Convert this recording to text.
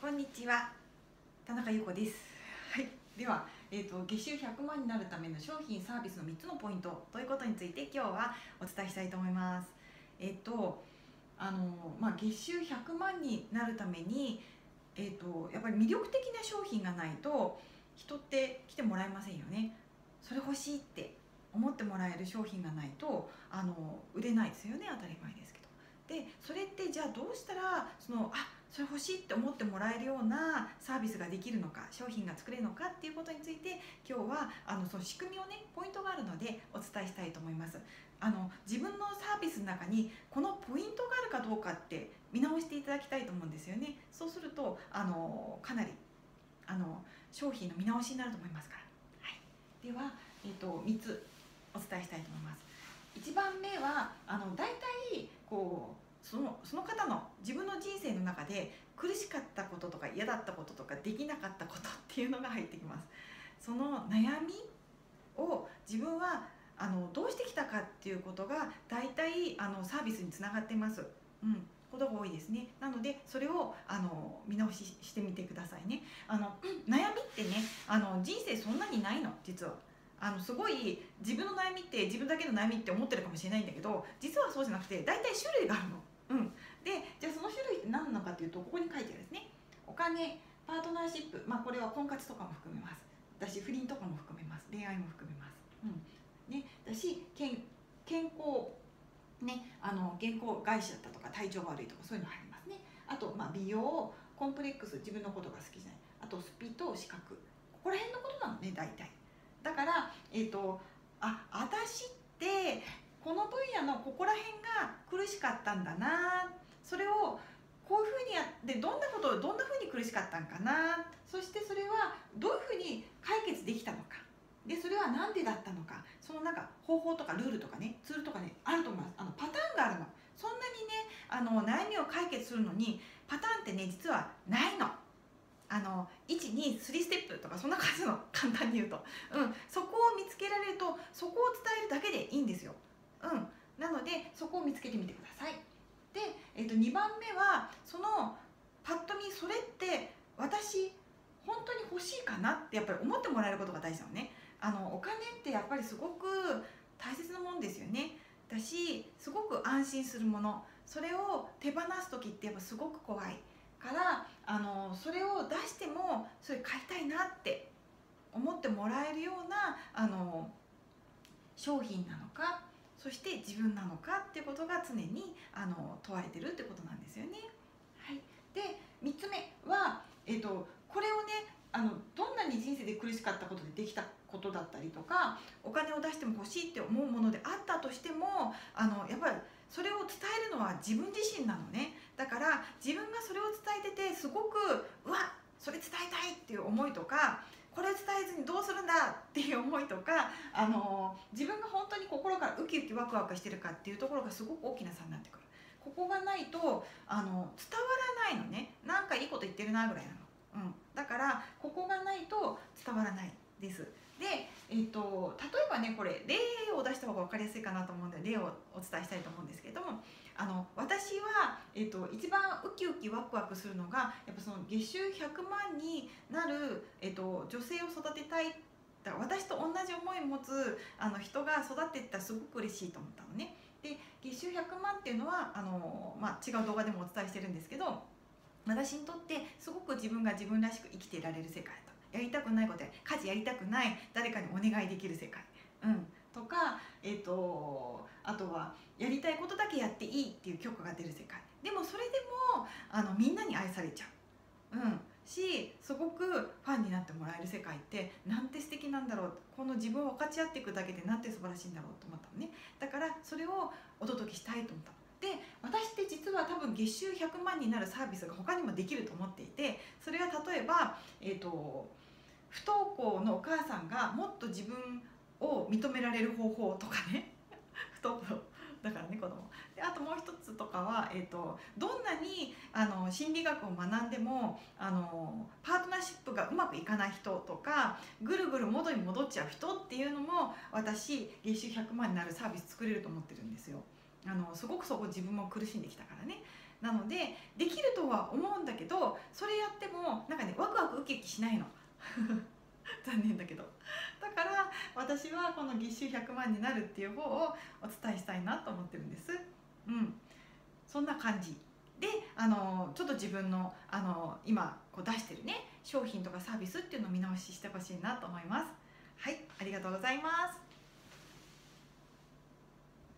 こんにちは、田中優子です。はい、では、月収100万になるための商品サービスの3つのポイントということについて今日はお伝えしたいと思います。月収100万になるために、やっぱり魅力的な商品がないと人って来てもらえませんよね。それ欲しいって思ってもらえる商品がないと売れないですよね。当たり前ですけど。でそれってじゃあどうしたらそれ欲しいって思ってもらえるようなサービスができるのか、商品が作れるのかっていうことについて今日はその仕組みをね、ポイントがあるのでお伝えしたいと思います。自分のサービスの中にこのポイントがあるかどうかって見直していただきたいと思うんですよね。そうするとかなり商品の見直しになると思いますから。はい、では、3つお伝えしたいと思います。1番目は大体その方の自分の人生の中で苦しかったこととか嫌だったこととかできなかったことっていうのが入ってきます。その悩みを自分はどうしてきたかっていうことが大体サービスにつながっています。ことが多いですね。なのでそれを見直ししてみてくださいね。悩みってね人生そんなにないの、実は。すごい自分の悩みって自分だけの悩みって思ってるかもしれないんだけど、実はそうじゃなくて大体種類があるの。でじゃあその種類って何なのかっていうと、ここに書いてあるんですね。お金、パートナーシップ、これは婚活とかも含めます。私不倫とかも含めます。恋愛も含めます。だし健康ね、健康害しちゃったとか体調悪いとかそういうの入りますね。あと、美容、コンプレックス、自分のことが好きじゃない、あとスピと資格、ここら辺のことなのね、大体。だから私ってこの分野のここら辺が苦しかったんだな、それをこういうふうにやってどんなふうに苦しかったんかな、そしてそれはどういうふうに解決できたのか、でそれは何でだったのか、その方法とかルールとかね、ツールとかね、あると思います。パターンがあるの。そんなにね悩みを解決するのにパターンってね実はないの。123ステップとかそんな感じの、簡単に言うと、そこを見つけられるとそこを伝えるだけでいいんですよ。なのでそこを見つけてみてください。で、2番目はそのパッと見それって私本当に欲しいかなってやっぱり思ってもらえることが大事なのね。お金ってやっぱりすごく大切なもんですよね。だしすごく安心するもの、それを手放す時ってやっぱすごく怖いからそれを出してもそれ買いたいなって思ってもらえるような商品なのか、そして自分なのかっていうことが常に問われてるってことなんですよね。はい、で3つ目は、これをねどんなに人生で苦しかったことでできたことだったりとか、お金を出しても欲しいって思うものであったとしてもやっぱりそれを伝えるのは自分自身なのね。だから自分がそれを伝えててすごくそれ伝えたいっていう思いとか、これを伝えずにどうするんだっていう思いとか自分が本当に心からウキウキワクワクしてるかっていうところがすごく大きな差になってくる。ここがないと伝わらないのね。なんかいいこと言ってるなぐらいなの。だからここがないと伝わらないです。で、例えばね、これ例を出した方が分かりやすいかなと思うので例をお伝えしたいと思うんですけども、私は、一番ウキウキワクワクするのがやっぱその月収100万になる、女性を育てたい、だから私と同じ思いを持つ人が育っていったらすごく嬉しいと思ったのね。で月収100万っていうのは違う動画でもお伝えしてるんですけど、私にとってすごく自分が自分らしく生きていられる世界と、やりたくないことや家事やりたくない誰かにお願いできる世界、とか、あとはやりたいことだけやっていいっていう許可が出る世界でも、それでもみんなに愛されちゃう、すごくファンになってもらえる世界ってなんて素敵なんだろう、この自分を分かち合っていくだけでなんて素晴らしいんだろうと思ったのね。だからそれをお届けしたいと思ったの。で私って実は多分月収100万になるサービスが他にもできると思っていて、それは例えば、不登校のお母さんがもっと自分を認められる方法とかね不登校だからね、子供で、あともう一つとかは、どんなに心理学を学んでもパートナーシップがうまくいかない人とか、ぐるぐる元に戻っちゃう人っていうのも私月収100万になるサービス作れると思ってるんですよ。すごくそこ自分も苦しんできたからね。 なのでできるとは思うんだけど、それやってもなんかねワクワクウキウキしないの残念だけど。だから私はこの月収100万になるっていう方をお伝えしたいなと思ってるんです。そんな感じで、ちょっと自分の今こう出してるね商品とかサービスっていうのを見直ししてほしいなと思います。はい、ありがとうございます。